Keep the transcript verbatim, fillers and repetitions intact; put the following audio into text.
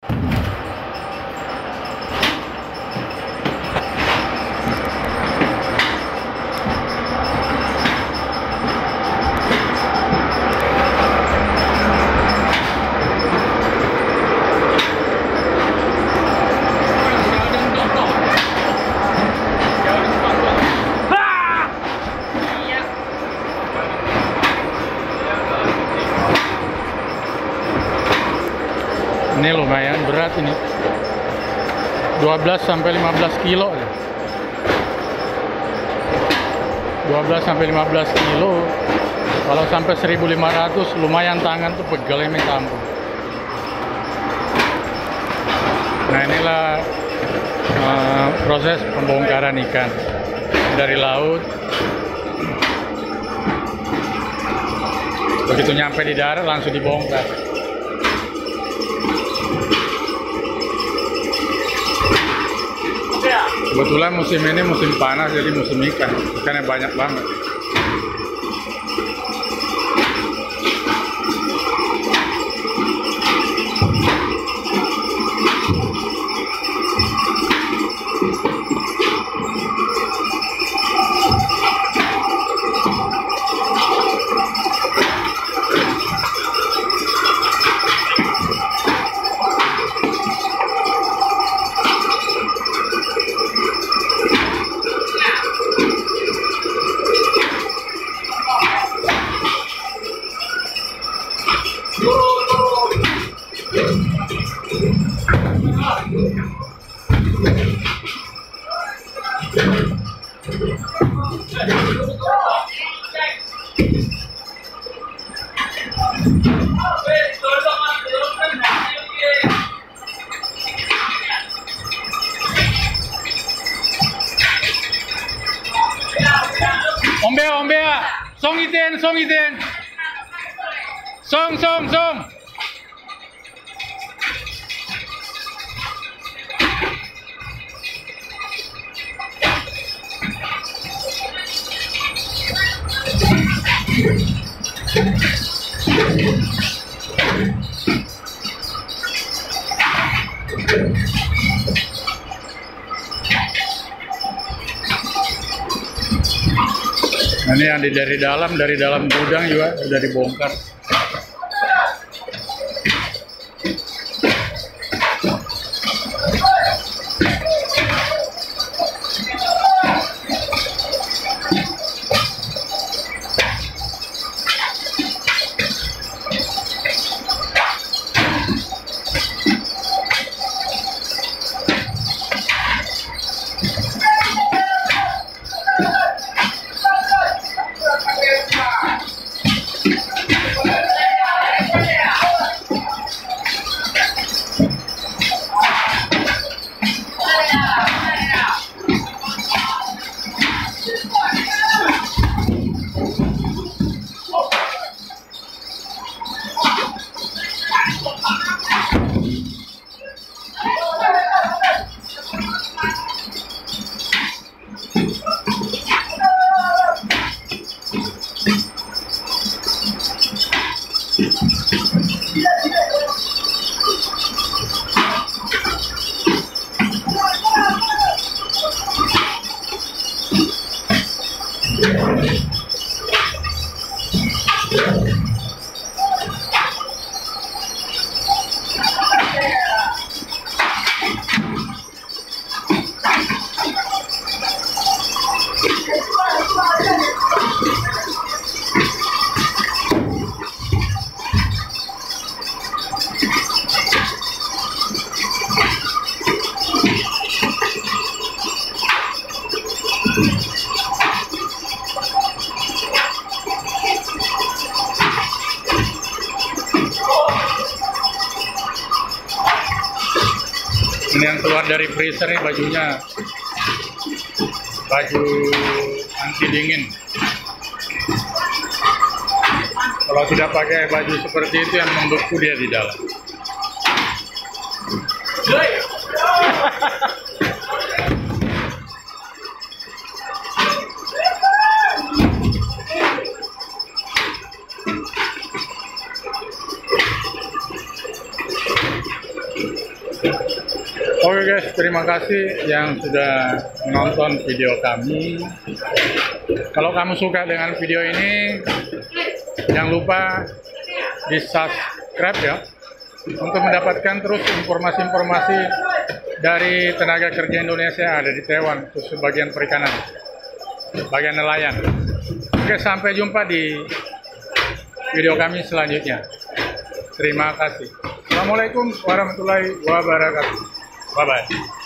Ini lumayan berat ini, dua belas sampai lima belas kilo ya. dua belas sampai lima belas kilo. Kalau sampai seribu lima ratus lumayan, tangan tuh pegel ini campur. Nah, inilah uh, proses pembongkaran ikan dari laut. Begitu nyampe di darat langsung dibongkar. Kebetulan musim ini musim panas, jadi musim ikan, ikannya banyak banget. Ombea, ombea, song iten, song iten, song, song, song. Nah, ini yang dari dalam, dari dalam gudang juga sudah dibongkar. Ini yang keluar dari freezer nih bajunya, baju anti dingin. Kalau tidak pakai baju seperti itu yang membeku dia di dalam. Oke guys, terima kasih yang sudah menonton video kami. Kalau kamu suka dengan video ini, jangan lupa di subscribe ya, untuk mendapatkan terus informasi-informasi dari tenaga kerja Indonesia yang ada di Taiwan, khusus bagian perikanan, bagian nelayan. Oke, sampai jumpa di video kami selanjutnya. Terima kasih. Assalamualaikum warahmatullahi wabarakatuh. Bye-bye.